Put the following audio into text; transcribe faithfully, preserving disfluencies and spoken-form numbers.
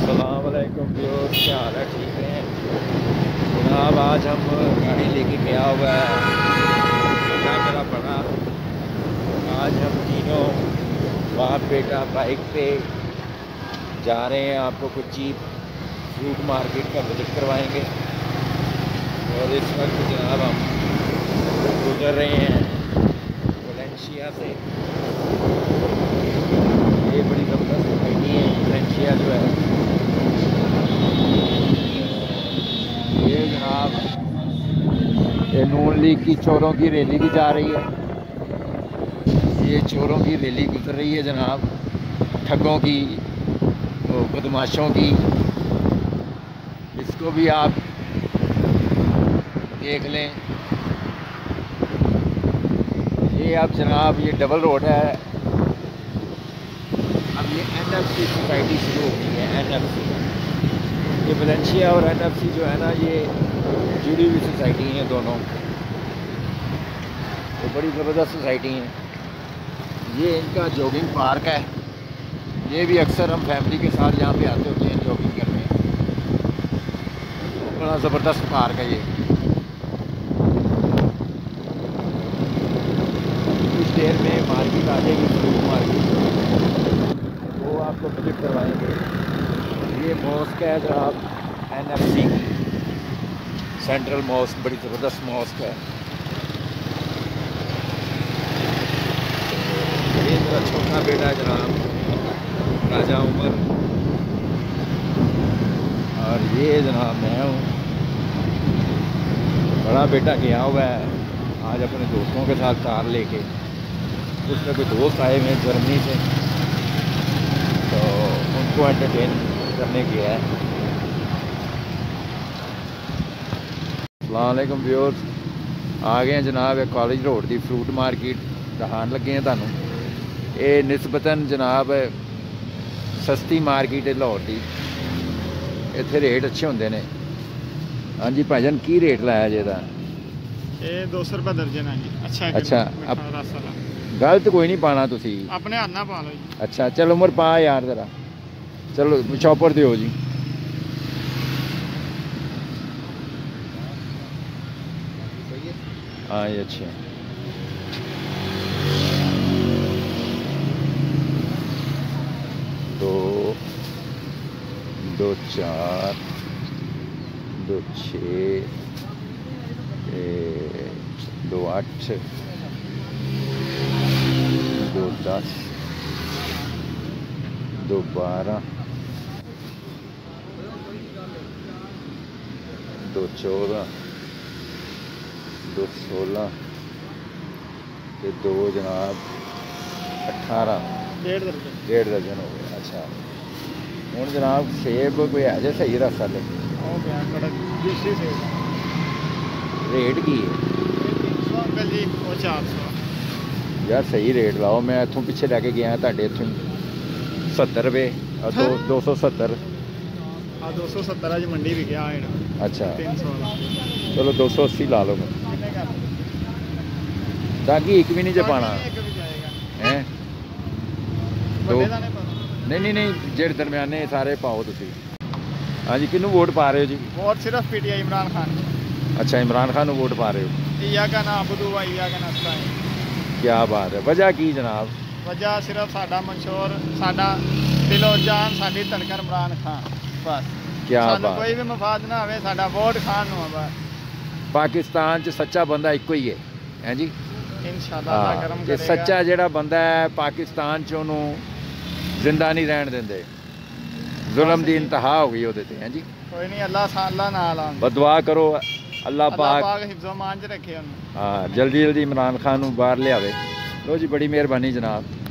अस्सलाम वालेकुम व्यूअर्स, क्या हाल है? ठीक हैं जनाब। आज हम गाड़ी लेके गया हुआ है बेटा मेरा बड़ा। आज हम तीनों बाप बेटा बाइक पे जा रहे हैं। आपको कुछ चीप फ्रूट मार्केट का विजिट करवाएंगे। और इस वक्त जनाब हम गुजर रहे हैं वलेंशिया से। ये बड़ी ज़बरदस्त सोसाइटी है वलेंशिया जो है। ये जनाब ये नून लीग की चोरों की रैली भी जा रही है। ये चोरों की रैली गुजर रही है जनाब, ठगों की, बदमाशों की। इसको भी आप देख लें। ये अब जनाब ये डबल रोड है। अब ये एन एफ सी सोसाइटी शुरू हो गई है। एन एफ सी ये वलेंशिया और एन एफ सी जो है ना, ये जुड़ी हुई सोसाइटी हैं दोनों। तो बड़ी ज़बरदस्त सोसाइटी हैं। ये इनका जॉगिंग पार्क है। ये भी अक्सर हम फैमिली के साथ यहाँ पे आते होते हैं जॉगिंग करने। बड़ा ज़बरदस्त पार्क है ये। कुछ देर में मार्केट आ जाएगी, फ्रूट मार्केट, वो आपको विजिट करवाएंगे। ये मॉस्क है जनाब एन एफ सी की, सेंट्रल मॉस्क, बड़ी ज़बरदस्त मॉस्क है। ये मेरा छोटा बेटा है जनाब राजा उमर, और ये जनाब मैं हूँ। बड़ा बेटा गया हुआ है आज अपने दोस्तों के साथ कार लेके। उसमें कोई दोस्त आए हुए हैं जर्मनी से, तो उनको एंटरटेन करने गया है। अस्सलाम वालेकुम व्यूअर्स, आ गए हैं जनाब कॉलेज रोड की फ्रूट मार्केट दिखाने लगे हैं तुहानू। ये निस्बतन जनाब सस्ती मार्केट है लाहौर की। इत्थे रेट अच्छे होंगे ने। हाँ जी भाईजान, की रेट लाया जे दा? ये दो सौ रुपये दर्जन है जी। अच्छा है अच्छा, अब गलत कोई नहीं पाना तुसी अपने हाथ ना पा लो जी। अच्छा चलो उमर पा यार जरा, चलो चॉपर दो जी। हाँ ये अच्छे हैं। दो दो चार दो छः दो आठ दो दस दो बारह दो चौदह दो सोलह दो जनाब अठारह, डेढ़ दर्जन डेढ़ दर्जन हो गया। अच्छा हूँ जनाब सेब कोई है जे सही रस वाले? रेट की है जी? वो चार सौ यार, सही रेट लाओ। मैं इतों पिछे लैके गया तुहाडे इत्थों सत्तर रुपये, दो दो सौ सत्तर। हाँ दो सौ सत्तर अज मंडी भी गया है। अच्छा तीन सौ चलो दो सौ अस्सी ला लो। ताकि एक भी नहीं जे पाना है। दो नहीं नहीं नहीं जेड़ दरम्याने सारे पाओ तुसी। हाँ जी, किनू वोट पा रहे हो जी? वोट सिर्फ P T I Imran Khan. अच्छा इमरान खान वोट पा रहे हो? इया का ना अबदू वा इया का नाश्ता है। क्या बात है, वजह की जनाब? वजह सिर्फ साडा मंशूर, साडा दिलो जान, साडी धड़कन इमरान खान, बस। क्या सानू बात, कोई भी मफाद ना आवे, साडा वोट खान नु है बस। पाकिस्तान च सच्चा बंदा एको ही है, हैं जी? इंशाअल्लाह अल्लाह करम ते करेगा। सच्चा जेड़ा बंदा है पाकिस्तान च ओनू जिंदा नहीं रहन देंदे। जुल्म दी इंतहा हो गई ओहदे ते, हैं जी? कोई नहीं, अल्लाह अल्लाह नाल आंदा। बदुआ करो अल्लाह पाक हिफ्ज़ो मान च रखे। हाँ जल्दी जल्दी इमरान खान नूं बाहर लियावे। लो जी, बड़ी मेहरबानी जनाब।